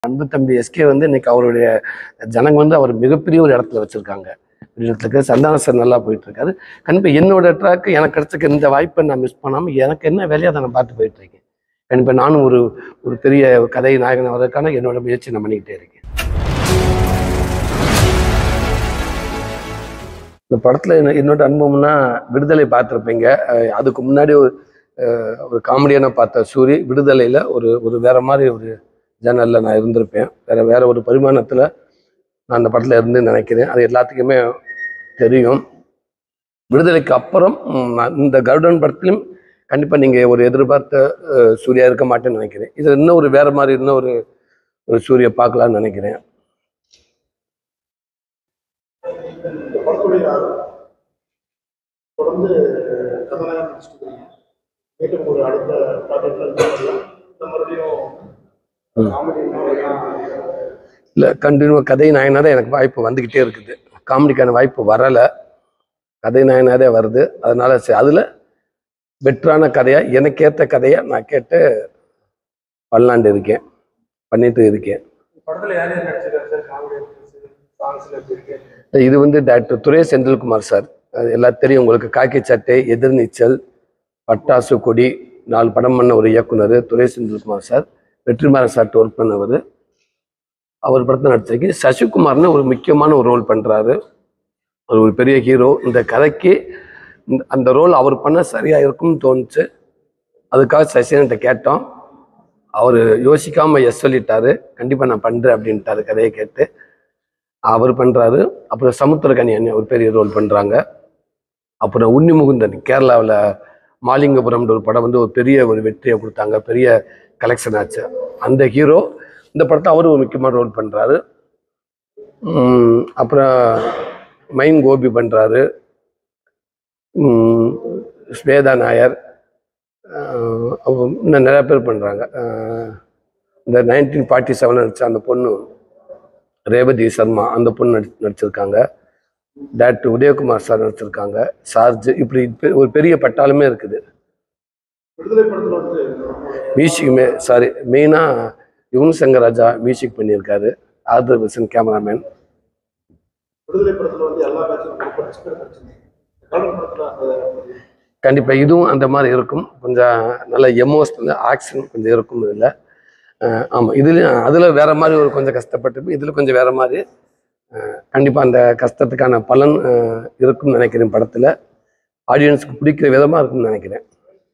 அன்பு தம்பி எஸ்கே வந்து இன்னைக்கு அவருடைய ஜனங்க வந்து அவர் மிகப்பெரிய ஒரு இடத்துல வச்சிருக்காங்க. இடத்துக்கு சந்தான சார் நல்லா போயிட்டு இருக்காரு. கண்டிப்பா என்னோட ட்ராக் எனக்கு கிடைச்ச இந்த வாய்ப்பை நான் மிஸ் பண்ணாம எனக்கு என்ன வேலையை அதை நான் பார்த்து போயிட்டு இருக்கேன். கண்டிப்பா நானும் ஒரு ஒரு பெரிய கதை நாயகன் வர்றதுக்கான என்னோட முயற்சி நான் பண்ணிக்கிட்டே இருக்கேன். இந்த படத்துல என்னோட அனுபவம்னா விடுதலை பார்த்துருப்பீங்க. அதுக்கு முன்னாடி ஒரு காமெடியான பார்த்த சூரி விடுதலையில ஒரு ஒரு வேற மாதிரி ஒரு ஜேனல்ல நான் இருந்திருப்பேன். வேற ஒரு பரிமாணத்துல நான் அந்த படத்துல இருந்து நினைக்கிறேன். அது எல்லாத்துக்குமே தெரியும். விடுதலைக்கு அப்புறம் நான் இந்த கருடன் படத்திலும் கண்டிப்பா நீங்க ஒரு எதிர்பார்த்த சூர்யா இருக்க மாட்டேன்னு நினைக்கிறேன். இது இன்னும் ஒரு வேற மாதிரி இன்னும் ஒரு சூரிய பார்க்கலாம்னு நினைக்கிறேன். இல்லை, கண்டினியூவா கதை நாயனாக தான் எனக்கு வாய்ப்பு வந்துக்கிட்டே இருக்குது. காமெடிக்கான வாய்ப்பு வரலை, கதை நாயனாதே வருது. அதனால அதில் பெட்டரான கதையாக எனக்கு ஏற்ற கதையாக நான் கேட்டு பண்ணலான்ட்டு இருக்கேன், பண்ணிட்டு இருக்கேன். இது வந்து டாக்டர் துரை செந்தில்குமார் சார், எல்லாம் தெரியும் உங்களுக்கு. காக்கி சட்டை, எதிர்நீச்சல், பட்டாசு கொடி 4 படம் பண்ண ஒரு இயக்குனர் துரை செந்தில்குமார் சார். வெற்றிமாறன் சார்ட்டு ஒர்க் பண்ணவர். அவர் படத்தை நடிச்சிருக்கு. சசிகுமார்னு ஒரு முக்கியமான ஒரு ரோல் பண்ணுறாரு. ஒரு பெரிய ஹீரோ. இந்த கதைக்கு அந்த ரோல் அவர் பண்ண சரியாக இருக்கும்னு தோணுச்சு. அதுக்காக சசிகிட்ட கேட்டோம். அவர் யோசிக்காமல் எஸ் சொல்லிட்டாரு. கண்டிப்பாக நான் பண்ணுறேன் அப்படின்ட்டாரு. கதையை கேட்டு அவர் பண்ணுறாரு. அப்புறம் சமுத்திரக்கனி அண்ணன் ஒரு பெரிய ரோல் பண்ணுறாங்க. அப்புறம் உன்னி முகுந்தன் கேரளாவில் மாலிங்கபுரம்ன்ற ஒரு படம் வந்து ஒரு பெரிய ஒரு வெற்றியை கொடுத்தாங்க, பெரிய கலெக்ஷன் ஆச்சு. அந்த ஹீரோ இந்த படத்தை அவரும் ஒரு முக்கியமான ரோல் பண்ணுறாரு. அப்புறம் மைன் கோபி பண்ணுறாரு. ஸ்வேதா நாயர், இன்னும் நிறையா பேர் பண்ணுறாங்க. இந்த 1947 நடித்த அந்த பொண்ணு ரேவதி சர்மா, அந்த பொண்ணு நடிச்சிருக்காங்க. டாக்டர் உதயகுமார் சார் நடிச்சிருக்காங்க. சார்ஜ், இப்படி ஒரு பெரிய பட்டாலுமே இருக்குது. மியூசிக்குமே மெயினாக யுவன் சங்கர் ராஜா மியூசிக் பண்ணியிருக்காரு. Arthur Wilson cameraman. கண்டிப்பாக இதுவும் அந்த மாதிரி இருக்கும். கொஞ்சம் நல்ல எமோஷனல் ஆக்ஷன் கொஞ்சம் இருக்கும் இதில். ஆமாம், இதுலேயும் அதில் வேற மாதிரி ஒரு கொஞ்சம் கஷ்டப்பட்டு, இதில் கொஞ்சம் வேற மாதிரி. கண்டிப்பாக அந்த கஷ்டத்துக்கான பலன் இருக்கும்னு நினைக்கிறேன். படத்தில் ஆடியன்ஸுக்கு பிடிக்கிற விதமாக இருக்கும்னு நினைக்கிறேன்.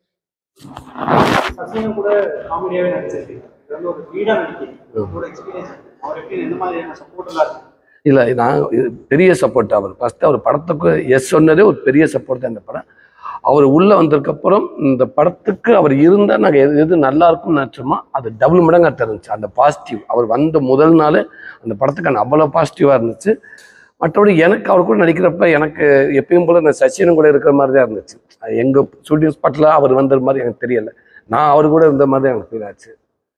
இல்லை, நான் பெரிய சப்போர்ட். அவர் ஃபஸ்ட்டு அவர் படத்துக்கு எஸ் சொன்னதே ஒரு பெரிய சப்போர்ட் தான். இந்த படம் அவர் உள்ளே வந்ததுக்கப்புறம் இந்த படத்துக்கு அவர் இருந்தால் நாங்கள் எது நல்லா இருக்கும்னு நினச்சோமோ அது டபுள் மடங்காக தெரிஞ்சிச்சு. அந்த பாசிட்டிவ் அவர் வந்த முதல் நாள் அந்த படத்துக்கான அவ்வளோ பாசிட்டிவாக இருந்துச்சு. மற்றபடி எனக்கு அவர் கூட நடிக்கிறப்ப எனக்கு எப்பயும் போல் நான் சச்சினும் கூட இருக்கிற மாதிரி தான் இருந்துச்சு. எங்கள் ஷூட்டிங் ஸ்பாட்டில் அவர் வந்த மாதிரி எனக்கு தெரியலை. நான் அவர் கூட இருந்த மாதிரி தான் எனக்கு ஃபீல் ஆச்சு.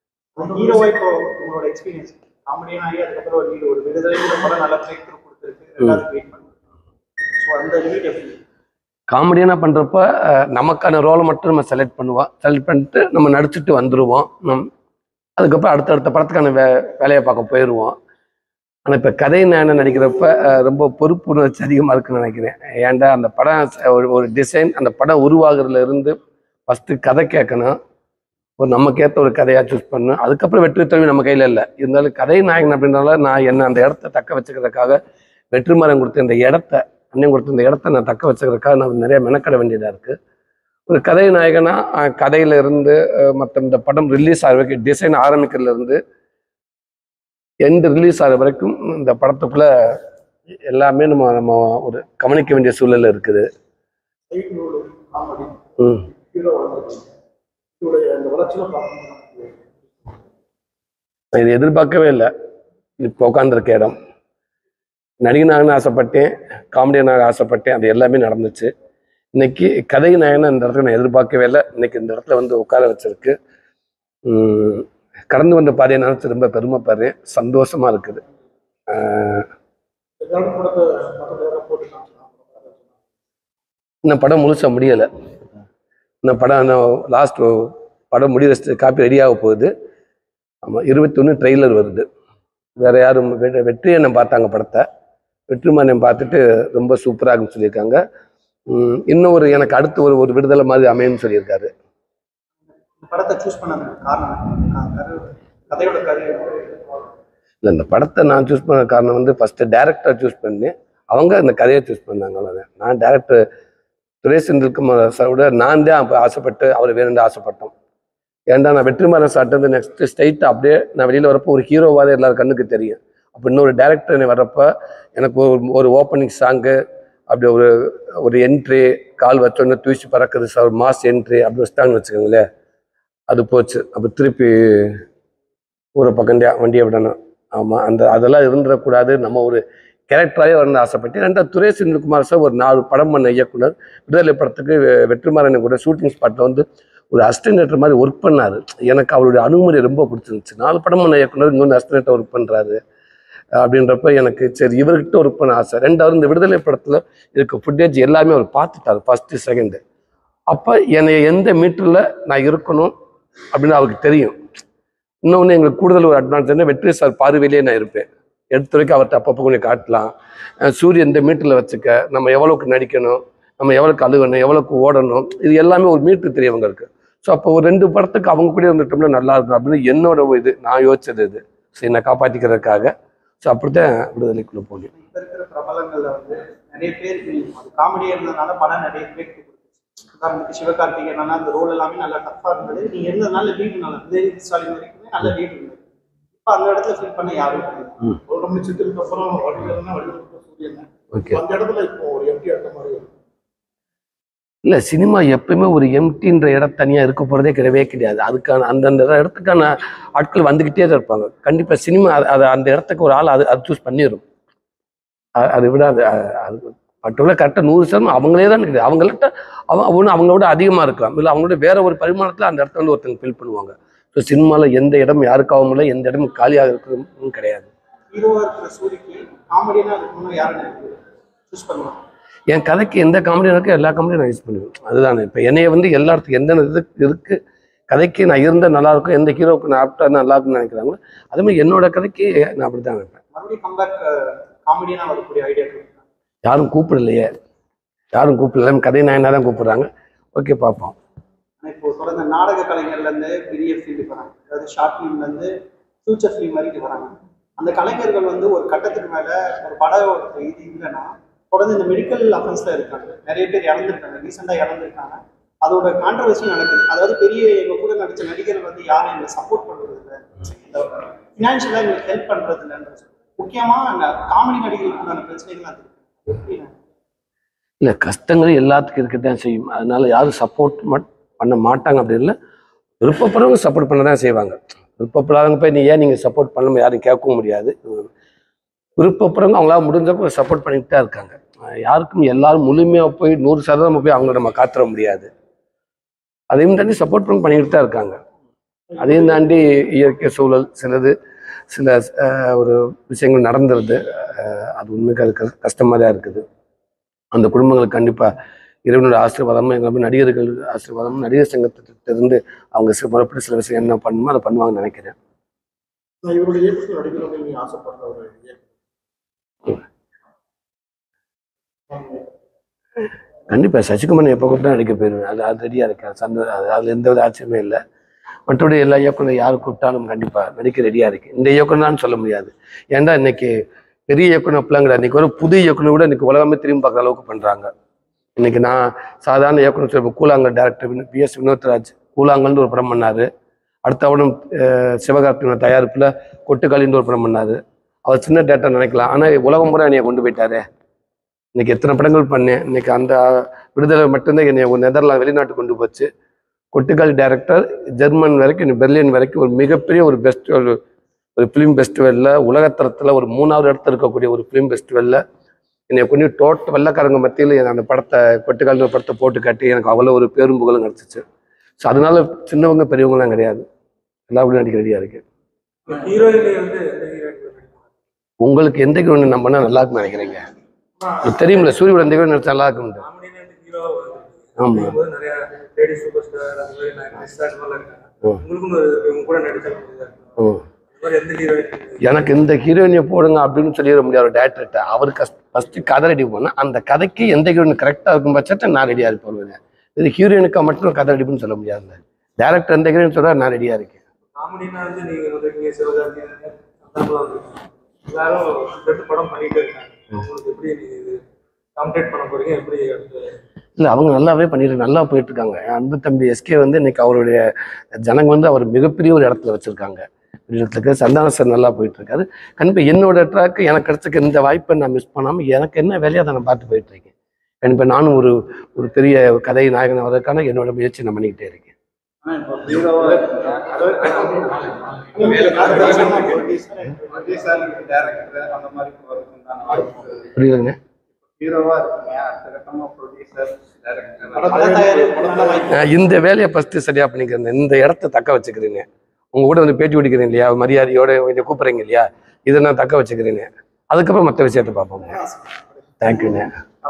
காமெடியான பண்ணுறப்ப நமக்கான ரோலை மட்டும் நம்ம செலக்ட் பண்ணிட்டு நம்ம நடிச்சுட்டு வந்துடுவோம். அதுக்கப்புறம் அடுத்தடுத்த படத்துக்கான வேலையை பார்க்க போயிடுவோம். ஆனால் இப்போ கதை நான் நடிக்கிறப்ப ரொம்ப பொறுப்புணர்ச்சி அதிகமாக இருக்குன்னு நினைக்கிறேன். ஏன்டா அந்த படம் ஒரு டிசைன், அந்த படம் உருவாகிறதுல இருந்து ஃபஸ்ட்டு கதை கேட்கணும், ஒரு நமக்கேற்ற ஒரு கதையாக சூஸ் பண்ணணும். அதுக்கப்புறம் வெற்றி தோல்வி நம்ம கையில் இல்லை. இருந்தாலும் கதை நாயகன் அப்படின்றனால நான் என்ன அந்த இடத்த தக்க வச்சுக்கிறதுக்காக வெற்றிமாறன் கொடுத்த இந்த இடத்த, அண்ணன் கொடுத்த இந்த இடத்த நான் தக்க வச்சுக்கிறதுக்காக நான் நிறைய மெனக்கட வேண்டியதாக இருக்குது. ஒரு கதை நாயகனா கதையில இருந்து மற்ற இந்த படம் ரிலீஸ் ஆகிற வரைக்கும், டிசைன் ஆரம்பிக்கிறதுல இருந்து எந்த ரிலீஸ் ஆகிற வரைக்கும் இந்த படத்துக்குள்ள எல்லாமே நம்ம ஒரு கவனிக்க வேண்டிய சூழல் இருக்குது. இது எதிர்பார்க்கவே இல்லை. இப்போ உட்காந்துருக்க இடம் நடிகனாகனு ஆசைப்பட்டேன், காமெடியனாக ஆசைப்பட்டேன். அது எல்லாமே நடந்துச்சு. இன்னைக்கு கதை நாயகனா இந்த இடத்துல நான் எதிர்பார்க்கவே இல்லை. இன்னைக்கு இந்த இடத்துல வந்து உட்கார வச்சிருக்கு. கடந்து வந்த பாதையை நினைச்சு ரொம்ப பெருமைப்படுறேன், சந்தோஷமா இருக்குது. இந்த படம் முழுசா முடியலை. இந்த படம் லாஸ்ட் படம் முடிவு காப்பி ரெடியாக போகுது. ஆமாம், 21 ட்ரெய்லர் வருது. வேற யாரும் வெற்றி அண்ணன் பார்த்தாங்க படத்தை. வெற்றிமாறன் பார்த்துட்டு ரொம்ப சூப்பராக இருக்குன்னு சொல்லியிருக்காங்க. இன்னும் எனக்கு அடுத்து ஒரு விடுதலை மாதிரி அமையும்னு சொல்லியிருக்காரு. இல்லை, இந்த படத்தை நான் சூஸ் பண்ண காரணம் வந்து ஃபர்ஸ்ட் டேரக்டர் சூஸ் பண்ணி அவங்க அந்த கதையை சூஸ் பண்ணாங்க. அவ்வளோதான். நான் டேரக்டர் துரை செந்தில்குமார் சாரோட நான் தான் அப்போ ஆசைப்பட்டு அவர் வேணும்னு ஆசைப்பட்டோம். ஏன்டா நான் வெற்றிமாறன் சார்ட்டு நெக்ஸ்ட் ஸ்ட்ரைட் அப்படியே நான் வெளியில் வரப்போ ஒரு ஹீரோவாக எல்லாரும் கண்ணுக்கு தெரியும். அப்போ இன்னொரு டேரக்டர் வர்றப்போ எனக்கு ஒரு ஓப்பனிங் சாங்கு அப்படி ஒரு என்ட்ரி கால் வச்சோன்னு தூசி பறக்குது சார், மாஸ் என்ட்ரி அப்படி வச்சுட்டாங்கன்னு வச்சுக்கோங்களேன். அது போச்சு. அப்போ திருப்பி ஒரு பக்கண்டியா வண்டியை விடணும். ஆமாம், அதெல்லாம் இருந்துடக்கூடாது. நம்ம ஒரு கேரக்டராகவே வரணும்னு ஆசைப்பட்டு ரெண்டாவது துரை செந்தில்குமார் சார் ஒரு 4 படம் பண்ண இயக்குனர். விடுதலை படத்துக்கு வெற்றிமாறன் கூட ஷூட்டிங் ஸ்பாட்டில் வந்து ஒரு அசிஸ்டன்ட் மாதிரி ஒர்க் பண்ணார். எனக்கு அவருடைய அணுகுமுறை ரொம்ப பிடிச்சிருந்துச்சு. 4 படம் பண்ண இயக்குனர் இன்னொன்று அசிஸ்டன்ட்டாக ஒர்க் பண்ணுறாரு அப்படின்றப்ப எனக்கு சரி இவர்கிட்ட ஒர்க் பண்ண ஆசை. ரெண்டாவது இந்த விடுதலை படத்தில் இருக்க ஃபுட்டேஜ் எல்லாமே அவர் பார்த்துட்டார் ஃபஸ்ட்டு செகண்டு. அப்போ என்னை எந்த மீட்டரில் நான் இருக்கணும் அப்படின்னு அவருக்கு தெரியும். இன்னொன்று எங்களுக்கு கூடுதல் ஒரு அட்வான்ஸ் என்ன, வெற்றி சார் பார்வையிலே நான் இருப்பேன். எடுத்து வரைக்கும் அவர்கிட்ட அப்பப்போ கொஞ்சம் காட்டலாம். சூரியன் இந்த மீட்டரில் வச்சுக்க, நம்ம எவ்வளோக்கு நடிக்கணும், நம்ம எவ்வளோக்கு அழுகணும், எவ்வளோக்கு ஓடணும், இது எல்லாமே ஒரு மீட்டர் தெரியும் அவங்களுக்கு. ஸோ அப்போ ஒரு 2 படத்துக்கு அவங்க கூட இருந்துட்டோம்னா நல்லா இருக்கும் அப்படின்னு என்னோட இது நான் யோசிச்சது இது. ஸோ என்னை காப்பாற்றிக்கிறதுக்காக. ஸோ அப்படித்தான் விடுதலைக்குள்ளே போனேன். இப்போ இருக்கிற பிரபலங்கள்ல வந்து நிறைய பேருக்கு காமெடியாக இருந்ததுனால படம் நிறைய பேருக்கு உதாரணத்துக்கு சிவகார்த்திகேயன் அந்த ரோல் எல்லாமே நல்லா டஃப்பாக இருந்தது. நீங்க இருந்ததுனால லீடு நல்லா இருந்தது. ஸ்டாலின் வரைக்குமே நல்ல லீடு இருந்தது. இப்போ அந்த இடத்துல ஃபீல் பண்ண யாரும் ரொம்ப சித்திரத்துக்கு அப்புறம் சூரியன் அந்த இடத்துல இப்போ ஒரு எம்டி இருக்க மாதிரி இல்லை, சினிமா எப்பயுமே ஒரு எம்டின்ற இடம் தனியாக இருக்க போகிறதே கிடையவே கிடையாது. அதுக்கான அந்தந்த இடத்துக்கான ஆட்கள் வந்துக்கிட்டே தான் இருப்பாங்க. கண்டிப்பாக சினிமா அது அந்த இடத்துக்கு ஒரு ஆள் அது சூஸ் பண்ணிடும். அதை விட அது பர்டிகுலர் கரெக்டாக 100% அவங்களே தான் இருக்குது. அவங்கள்ட்ட அவங்களோட அதிகமாக இருக்கலாம், இல்லை அவங்களோட வேற ஒரு பரிமாணத்தில் அந்த இடத்த வந்து ஒருத்தங்க ஃபில் பண்ணுவாங்க. ஸோ சினிமாவில் எந்த இடம் யாருக்காகவும் இல்லை, எந்த இடமும் காலியாக இருக்கிறதும் கிடையாது. என் கதைக்கு எந்த காமெடியும் இருக்கோ எல்லா காமெடியும் நான் யூஸ் பண்ணுவேன். அதுதான் இப்போ என்னைய வந்து எல்லா இடத்துக்கு எந்த இருக்கு கதைக்கு நான் இருந்தால் நல்லா இருக்கும், எந்த ஹீரோவுக்கு நான் ஆப்டா நல்லா இருக்குன்னு நினைக்கிறாங்களோ அதே மாதிரி என்னோட கதைக்கு நான் அப்படி தான் நினைப்பேன். யாரும் கூப்பிடலையே, யாரும் கூப்பிடல. கதை நாயனா தான் கூப்பிடுறாங்க. ஓகே, பார்ப்போம். இப்போ தொடர்ந்து நாடக கலைஞர்ல இருந்து பெரிய ஃபீல்டுக்கு வராங்க, அதாவது ஷார்ட் ஃபிலிம்ல இருந்து ஃபியூச்சர் ஃபிலிம் வரைக்கும் வராங்க. அந்த கலைஞர்கள் வந்து ஒரு கட்டத்துக்கு மேல ஒரு படம் இது இல்லைன்னா தொடர்ந்து இந்த மெடிக்கல் அஃபென்ஸ்ல இருக்காங்க. நிறைய பேர் இறந்துருக்காங்க, ரீசெண்டா இறந்துருக்காங்க. அதோட கான்ட்ரவர்சியும் நடக்குது. அதாவது பெரிய எங்க கூட நடிச்ச நடிகர்கள் வந்து யாரும் எங்களை சப்போர்ட் பண்றது இல்லை, ஃபினான்ஷியலா எங்களுக்கு ஹெல்ப் பண்றது இல்லைன்றது முக்கியமா காமெடி நடிகர்களுக்கான பிரச்சனைகள் அது இல்லை. கஷ்டங்கள் எல்லாத்துக்கும் இருக்கத்தான் செய்யும். அதனால யாரும் சப்போர்ட் பண்ண மாட்டாங்க அப்படி இல்லை. விருப்பப்படுறவங்க சப்போர்ட் பண்ண தான் செய்வாங்க. விருப்பப்படாதவங்க போய் நீங்கள் சப்போர்ட் பண்ணாமல் யாரும் கேட்கவும் முடியாது. விருப்பப்படுறவங்க அவங்களால முடிஞ்சப்போ சப்போர்ட் பண்ணிட்டு தான் இருக்காங்க. யாருக்கும் எல்லாரும் முழுமையாக போய் 100% போய் அவங்கள நம்ம காத்துற முடியாது. அதையும் தாண்டி சப்போர்ட் பண்ணிக்கிட்டு தான் இருக்காங்க. அதையும் தாண்டி இயற்கை சூழல் சில ஒரு விஷயங்கள் நடந்துருது. அது உண்மைக்கு அது கஷ்டமாக தான் இருக்குது. அந்த குடும்பங்களுக்கு கண்டிப்பாக இறைவனோட ஆசீர்வாதமும் எங்களை நடிகர்கள் ஆசீர்வாதமும் நடிகர் சங்கத்திலிருந்து அவங்க முறைப்படி சில விஷயம் என்ன பண்ணுமோ அதை பண்ணுவாங்கன்னு நினைக்கிறேன். கண்டிப்பாக சசிகுமார் எப்போ கூப்பிட்டா நடிக்க போயிடுவேன். அது ரெடியாக இருக்கேன். அதில் எந்த வித ஆச்சரியமே இல்லை. மற்றபடி எல்லா இயக்குனர் யார் கூப்பிட்டாலும் கண்டிப்பாக நடிக்க ரெடியாக இருக்கு. இந்த இயக்குனர்னு சொல்ல முடியாது. ஏன்னா இன்னைக்கு பெரிய இயக்குனர் பிள்ளைங்கிற இன்னைக்கு ஒரு புது இயக்குனர் கூட இன்னைக்கு உலகமே திரும்பி பார்க்குற அளவுக்கு பண்ணுறாங்க. இன்னைக்கு நான் சாதாரண இயக்குனர் சொல்ல கூழாங்கல் டேரக்டர் PS வினோத்ராஜ் கூழாங்கல்னு ஒரு படம் பண்ணார். அடுத்த அவனும் சிவகார்த்திகேயன் தயாரிப்பில் கொட்டுக்காலின்னு ஒரு படம் பண்ணார். அவர் சின்ன டேரக்டர் நினைக்கலாம், ஆனால் உலகம் முறை என்னைய கொண்டு போயிட்டாரு. இன்னைக்கு எத்தனை படங்கள் பண்ணேன். இன்னைக்கு அந்த விடுதலை மட்டும்தான் என்னை நெதர்லாந்து வெளிநாட்டுக்கு கொண்டு போச்சு. கொட்டுக்காலி டைரக்டர் ஜெர்மன் வரைக்கும் பெர்லின் வரைக்கும் ஒரு மிகப்பெரிய ஒரு பெஸ்ட் ஒரு ஃபிலிம் ஃபெஸ்டிவலில் உலகத்தரத்தில் ஒரு 3வது இடத்துல இருக்கக்கூடிய ஒரு ஃபிலிம் ஃபெஸ்டிவலில் என்னை கொண்டு டோட்டல் வெள்ளக்காரங்க மத்தியில் அந்த படத்தை கொட்டுக்காலின்னு ஒரு படத்தை போட்டு காட்டி எனக்கு அவ்வளோ ஒரு பேரும் புகழும் கிடச்சிச்சு. ஸோ அதனால சின்னவங்க பெரியவங்கலாம் கிடையாது, எல்லாருக்கும் நடிக்க ரெடியாக இருக்கு. உங்களுக்கு எந்த ஹீரோயின் நம்ம பண்ணால் நல்லா இருக்குன்னு நினைக்கிறீங்க? தெரியுமில்ல, சூரியோட எந்த ஹீரோயின் நடிச்சா நல்லா இருக்குன்னு. ஆமாம், உங்களுக்கும் கூட நடிச்ச எந்த ஹீரோயின் எனக்கு இந்த ஹீரோயினை போடுங்க அப்படின்னு சொல்லிட முடியாது ஒரு டேரக்டர்கிட்ட. அவருக்கு ஃபஸ்ட்டு கதை ரெடி பண்ணால் அந்த கதைக்கு எந்த ஹீரோயின் கரெக்டாக இருக்கும் பட்சத்தை நான் ரெடியாக இருப்பேன். இது ஹீரோயினுக்காக மட்டும் கதை ரெடி பண்ணி சொல்ல முடியாது. டேரக்டர் எந்த ஹீரோயின் சொல்ல நான் ரெடியாக இருக்கேன். காமெடினா வந்து நீங்கள் வந்து சிவகார்த்தி எல்லாரும் ரெண்டு படம் பண்ணிட்டு இருக்காங்க. உங்களுக்கு எப்படி இது காம்பேட் பண்ண போறீங்க? எப்படி இல்லை அவங்க நல்லாவே பண்ணிட்டு நல்லா போயிட்டு இருக்காங்க. அன்பு தம்பி எஸ்கே வந்து இன்னைக்கு அவருடைய ஜனங்க வந்து அவர் மிகப்பெரிய ஒரு இடத்துல வச்சிருக்காங்க. இடத்துக்கு சந்தான சார் நல்லா போயிட்டு இருக்காரு. கண்டிப்பாக என்னோட ட்ராக்கு எனக்கு கிடைச்சிக்க இந்த வாய்ப்பை நான் மிஸ் பண்ணாமல் எனக்கு என்ன வேலையாக அதை நான் பார்த்து போயிட்டு இருக்கேன். கண்டிப்பாக நானும் ஒரு பெரிய கதை நாயகன் வர்றதுக்கான என்னோட முயற்சி நான் பண்ணிக்கிட்டே இருக்கேன். புரியுதுங்க. இந்த வேலையை ஃபர்ஸ்ட் சரியா பண்ணிக்கிறேன். இந்த இடத்த தக்க வச்சுக்கிறேங்க. உங்க கூட வந்து பேட்டி பிடிக்கிறேன் இல்லையா, மரியாதையோட கொஞ்சம் கூப்பிடுறீங்க இல்லையா, இதை நான் தக்க வச்சுக்கிறேன்னு. அதுக்கப்புறம் மற்ற விஷயத்தை பார்ப்போங்க. தேங்க்யூண்ணே.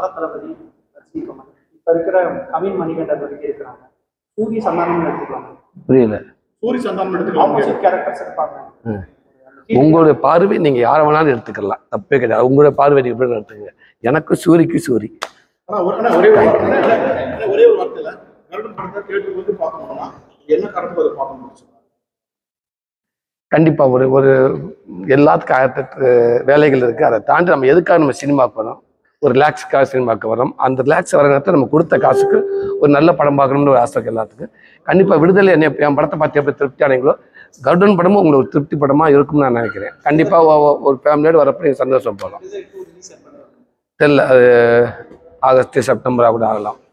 இப்ப இருக்கிற கவின் மணிகண்டன் வரைக்கும் இருக்கிறாங்க. சூரிய சந்தானம் எடுத்துக்கலாம். புரியல. சூரிய சந்தானம் எடுத்துக்கலாம். ஆப்போசிட் கேரக்டர்ஸ் இருப்பாங்க. உங்களுடைய பார்வை நீங்க யாரை வேணாலும் எடுத்துக்கலாம், தப்பே கிடையாது. உங்களுடைய பார்வை எப்படி எடுத்துக்கங்க. எனக்கு சூரிக்கு சூரி. ஒரே ஒரு வார்த்தையில கருடன் படத்தை தியேட்டருக்கு வந்து பார்க்கணும்னா என்ன கருத்து அதை பார்க்கணும்? கண்டிப்பா ஒரு எல்லாத்துக்கும் வேலைகள் இருக்கு. அதை தாண்டி நம்ம எதுக்காக நம்ம சினிமாவுக்கு வரோம், ஒரு ரிலாக்ஸுக்காக சினிமாவுக்கு வரோம். அந்த ரிலாக்ஸ் வர நேரத்தில் நம்ம கொடுத்த காசுக்கு ஒரு நல்ல படம் பார்க்கணும்னு ஒரு ஆசை எல்லாத்துக்கும். கண்டிப்பா விடுதலை என் படத்தை பார்த்து எப்படி திருப்தி ஆனீங்களோ கருடன் படமும் உங்களுக்கு ஒரு திருப்தி படமா இருக்கும்னு நான் நினைக்கிறேன். கண்டிப்பா ஒரு ஃபேமிலியோடு வரப்போ நீங்கள் சந்தோஷம் போகலாம். தெரியல, அது ஆகஸ்ட் செப்டம்பராக கூட ஆகலாம்.